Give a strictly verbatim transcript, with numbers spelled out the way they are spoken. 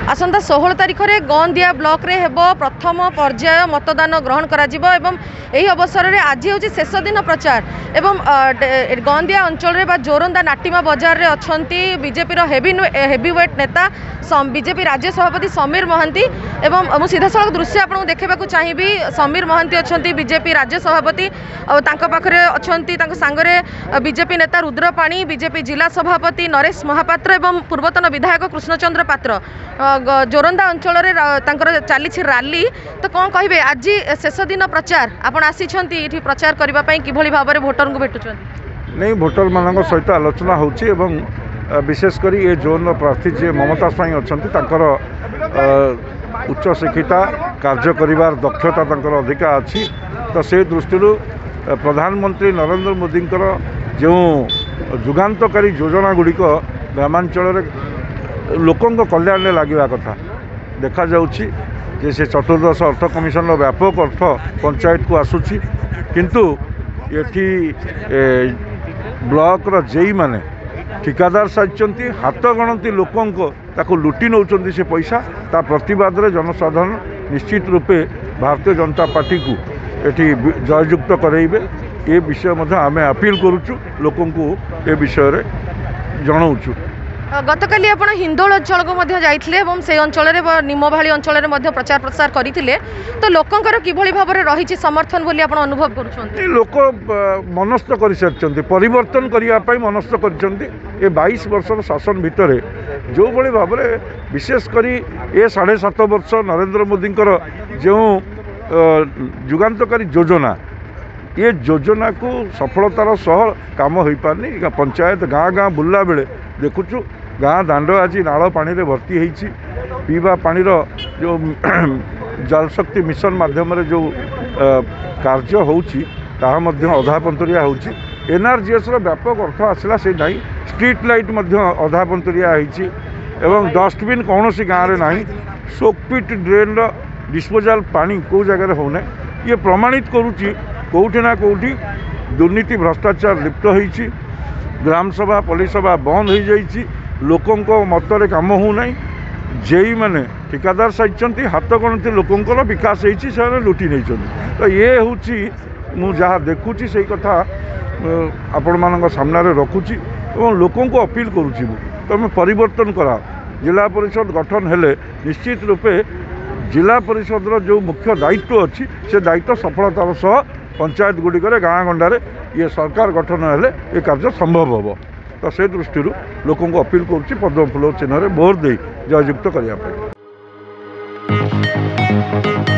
आसंता षोहल तारीख में गंदिया ब्लॉक रे हेबो प्रथम पर्याय मतदान ग्रहण करा जिवो एवं एही अवसर में आज हूँ शेष दिन प्रचार एवं गंदिया अंचल बा जोरंदा नाटिमा बजार रे अछंती बीजेपी हेवी हेवीवेट नेता बीजेपी राज्य सभापति समीर महांती एवं मु सीधा सड़क दृश्य आपको देखा चाहिए। समीर महांती अच्छा बीजेपी राज्य सभापति पाखे अच्छा सांगरे बीजेपी नेता रुद्रपाणी बीजेपी जिला सभापति नरेश महापात्र एवं पूर्वतन विधायक कृष्णचंद्र पात्र जोरंदा अंचल में चली रैली। तो कौन कहे आज शेष दिन प्रचार आपड़ आसी प्रचार करने कि भाव में भोटर को भेटुं नहीं भोटर मान सहित आलोचना हो विशेषकर ये जोन प्रार्थी जी ममता स्वाई अच्छा उच्च शिक्षिता कार्य करिवार दक्षता अधिका अच्छी। तो से दृष्टि प्रधानमंत्री नरेंद्र मोदी जो जुगान्तकारी योजना गुड़िक ग्रामांचल लोकों कल्याण में लगे कथा देखा जाउछि जे से चतुर्दश अर्थ कमिशन व्यापक अर्थ पंचायत को आसुछि किंतु एठी ब्लॉक रो जेई माने ठिकादार साजिचंती हाथ गणती लोकों को ताको लुटी नौचंती से पैसा ता प्रतिवाद रे जनसाधारण निश्चित रूपे भारतीय जनता पार्टी को एठी जययुक्त करेइबे ए विषय मध्य आमे अपील करूछु लोकों को ए विषय रे जणाउछु। गतकाली आप हिंदोल अंचल को जाइए से अंचल निमभाली अंचल में प्रचार प्रसार करते तो लोकंर किभली भाव में रही समर्थन बोली आप अनुभव कर लोक मनस्थ कर सारी परिवर्तन करने मनस्थ कर बाईस वर्ष शासन भितर जो भाई भाव में विशेषकर ये साढ़े सात वर्ष नरेंद्र मोदी जो जुगान्तकारी योजना ये योजना को सफलतार सह काम हो पारनी। पंचायत गाँ गाँ बुलला बेले देखुचु गाँ दांड आज नाल पानी रे भर्ती होती पीवा पानी जो जल शक्ति मिशन माध्यम जो कार्य होउची ताहा मध्य अधा पंतरिया होउची एनआरजीएस रो व्यापक अर्थ आसला से नहीं स्ट्रीट लाइट मध्य अधा पंतरिया होइची एवं डस्टबिन कौन सी गाँव में नहीं सोकपिट ड्रेन रो डिस्पोजाल पानी को जगह होने ये प्रमाणित करुच्ची कौटी ना कौटी दुर्नीति भ्रष्टाचार लिप्त होइची ग्राम सभा पुलिस सभा बंद हो जाइए लोकों को मतरे काम होना जेई माने ठिकादार साजिचंती हाथ गणती लोकों विकास होती से लुटी नहीं। तो ये हूँ मु जहाँ देखुची से कथा आपण मान सामने रखुची और लोकों को अपील करुच्ची तुम परिवर्तन करा जिला परिषद गठन हेले निश्चित रूपे जिला परिषद जो मुख्य दायित्व अच्छी से दायित्व सफलतार सह पंचायत गुड़िक गाँ गंडार ये सरकार गठन हेले ये कार्य संभव हम। तो से दृष्टि लोकों को अपील करुच्ची पद्म फूल चिन्ह भोट दे जययुक्त करने।